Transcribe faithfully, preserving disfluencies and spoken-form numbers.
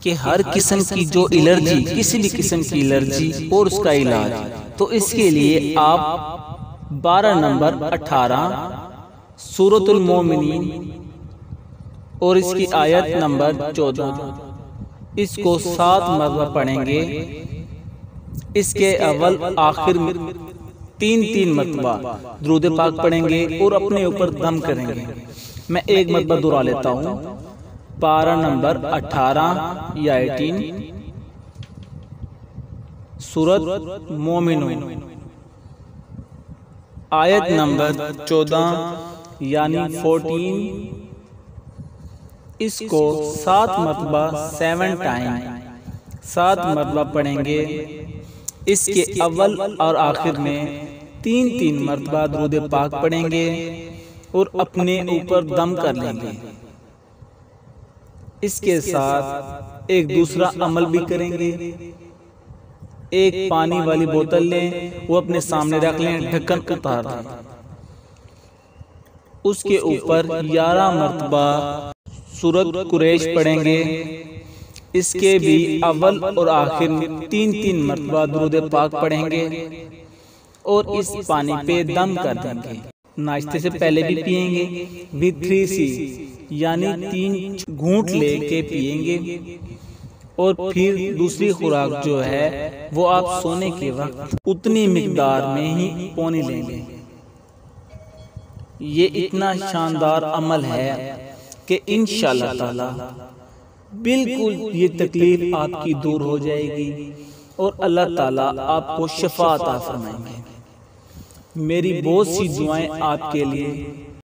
कि हर किस्म की जो एलर्जी, किसी भी किस्म की एलर्जी और उसका इलाज। तो इसके लिए आप बारह नंबर अठारह सूरतुल मोमिनीन और इसकी आयत नंबर चौदह इसको सात मरतबा पढ़ेंगे। इसके अव्वल आखिर में तीन तीन मरतबा दुरूद पाक पढ़ेंगे और अपने ऊपर दम करेंगे। मैं एक मरतबा दोहरा लेता हूँ। पारा नंबर अठारह या अठारह सूरत मोमिनून, आयत नंबर चौदह यानी चौदह, इसको सात मरतबा सेवन टाइम सात मरतबा पढ़ेंगे। इसके अव्वल और आखिर में तीन तीन मरतबा दुरूद पाक पढ़ेंगे और अपने ऊपर दम कर लेंगे। इसके साथ एक दूसरा अमल भी करेंगे। एक पानी वाली बोतल लें, वो अपने सामने रख लें, ढक्कन उतार दें। उसके ऊपर ग्यारह मरतबा सूरत कुरैश पढ़ेंगे। इसके भी अव्वल और आखिर में तीन तीन मरतबा दुरूद पाक पढ़ेंगे और इस पानी पे दम कर देंगे। नाश्ते से पहले भी पिएंगे। विद थ्री सी यानी तीन घूंट लेके पिएंगे और फिर दूसरी खुराक जो है वो आप सोने के वक्त उतनी मिकदार में ही पौनी लेंगे। ये इतना शानदार अमल है कि इंशाअल्लाह ताला बिल्कुल ये तकलीफ आपकी दूर हो जाएगी और अल्लाह ताला आपको शिफा अता फरमाएंगे। मेरी बहुत सी दुआएं आपके लिए